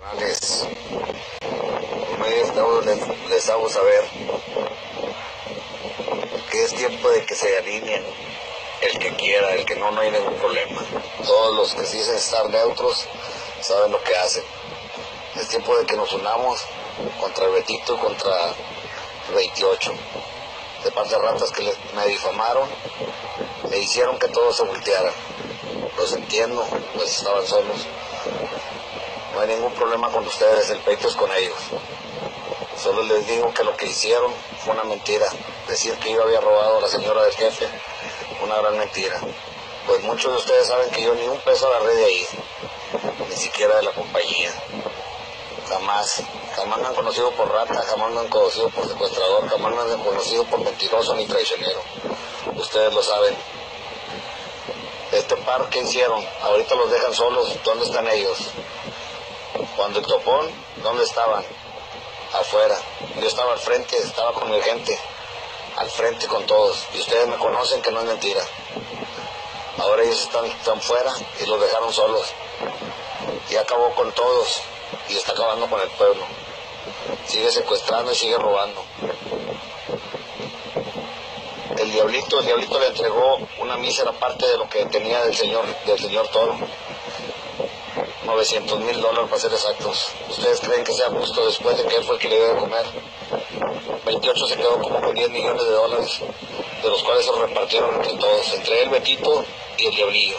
Les hago saber que es tiempo de que se alineen el que quiera, el que no, no hay ningún problema. Todos los que sí dicen estar neutros saben lo que hacen. Es tiempo de que nos unamos contra el Betito y contra el 28. De parte de ratas que me difamaron, me hicieron que todo se volteara. Los entiendo, pues estaban solos. No hay ningún problema con ustedes, el pleito es con ellos. Solo les digo que lo que hicieron fue una mentira. Decir que yo había robado a la señora del jefe, una gran mentira. Pues muchos de ustedes saben que yo ni un peso agarré de ahí, ni siquiera de la compañía. Jamás me han conocido por rata, jamás me han conocido por secuestrador, jamás me han conocido por mentiroso ni traicionero. Ustedes lo saben. Este par que hicieron, ahorita los dejan solos, ¿dónde están ellos? Cuando el topón, ¿dónde estaban? Afuera. Yo estaba al frente, estaba con mi gente, al frente con todos, y ustedes me conocen que no es mentira. Ahora ellos están fuera y los dejaron solos. Y acabó con todos y está acabando con el pueblo. Sigue secuestrando y sigue robando. El diablito le entregó una mísera parte de lo que tenía del señor Toro. $900,000 para ser exactos. ¿Ustedes creen que sea justo después de que él fue el que le dio de comer? 28 se quedó como con $10 millones, de los cuales se repartieron entre todos, entre el Betito y el Diablillo.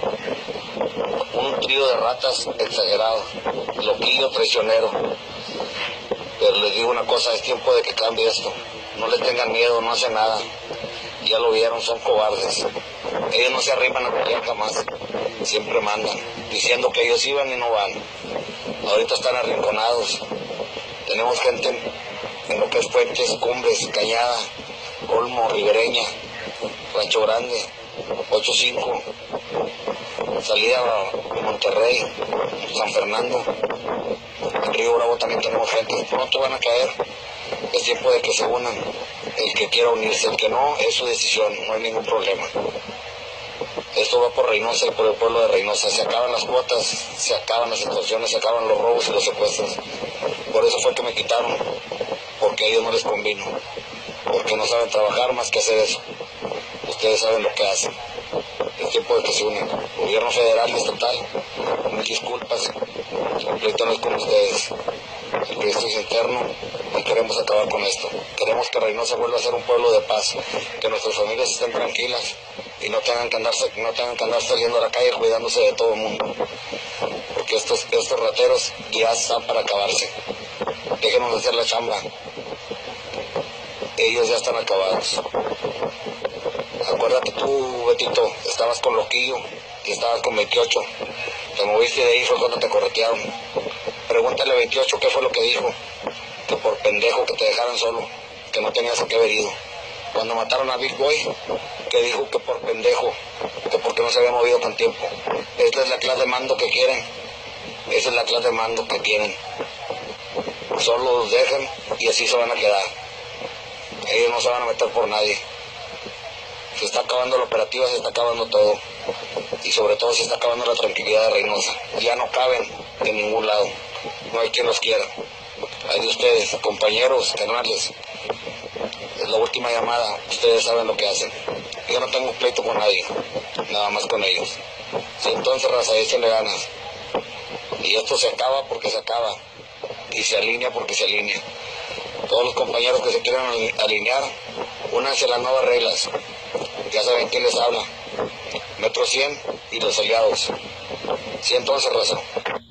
Un trío de ratas exagerado, loquillo, traicionero. Pero les digo una cosa, es tiempo de que cambie esto. No les tengan miedo, no hacen nada. Ya lo vieron, son cobardes. Ellos no se arriman a pelear jamás. Siempre mandan, diciendo que ellos iban y no van. Ahorita están arrinconados. Tenemos gente en lo que es Puentes, Cumbres, Cañada, Olmo, Ribereña, Rancho Grande, 85, salida a Monterrey, San Fernando, en Río Bravo también tenemos gente. Pronto van a caer. Es tiempo de que se unan. El que quiera unirse, el que no, es su decisión, no hay ningún problema. Esto va por Reynosa y por el pueblo de Reynosa. Se acaban las cuotas, se acaban las extorsiones, se acaban los robos y los secuestros. Por eso fue que me quitaron, porque a ellos no les convino, porque no saben trabajar más que hacer eso. Ustedes saben lo que hacen. Es tiempo de que se unan. Gobierno federal y estatal, mil disculpas. El pleito no es con ustedes. El pleito es interno y queremos acabar con esto. Queremos que Reynosa vuelva a ser un pueblo de paz, que nuestras familias estén tranquilas y no tengan que andar saliendo a la calle cuidándose de todo el mundo. Porque estos rateros ya están para acabarse. Déjenos hacer la chamba. Ellos ya están acabados. Acuérdate tú, Betito, estabas con Loquillo y estabas con 28. Te moviste de ahí, fue cuando te corretearon. Pregúntale a 28 qué fue lo que dijo. Que por pendejo que te dejaran solo, que no tenías a qué haber ido. Cuando mataron a Big Boy, que dijo que por pendejo, que porque no se había movido con tiempo. Esta es la clase de mando que quieren. Esa es la clase de mando que tienen. Solo los dejan y así se van a quedar. Ellos no se van a meter por nadie. Se está acabando la operativa, se está acabando todo. Y sobre todo se está acabando la tranquilidad de Reynosa. Ya no caben en ningún lado. No hay quien los quiera. Hay de ustedes, compañeros, carnales. Es la última llamada. Ustedes saben lo que hacen. Yo no tengo pleito con nadie. Nada más con ellos. Si entonces, raza, échenle ganas. Y esto se acaba porque se acaba. Y se alinea porque se alinea. Todos los compañeros que se quieran alinear, únanse a las nuevas reglas. Ya saben quién les habla. Metro 100 y los aliados. Sí, entonces, raza.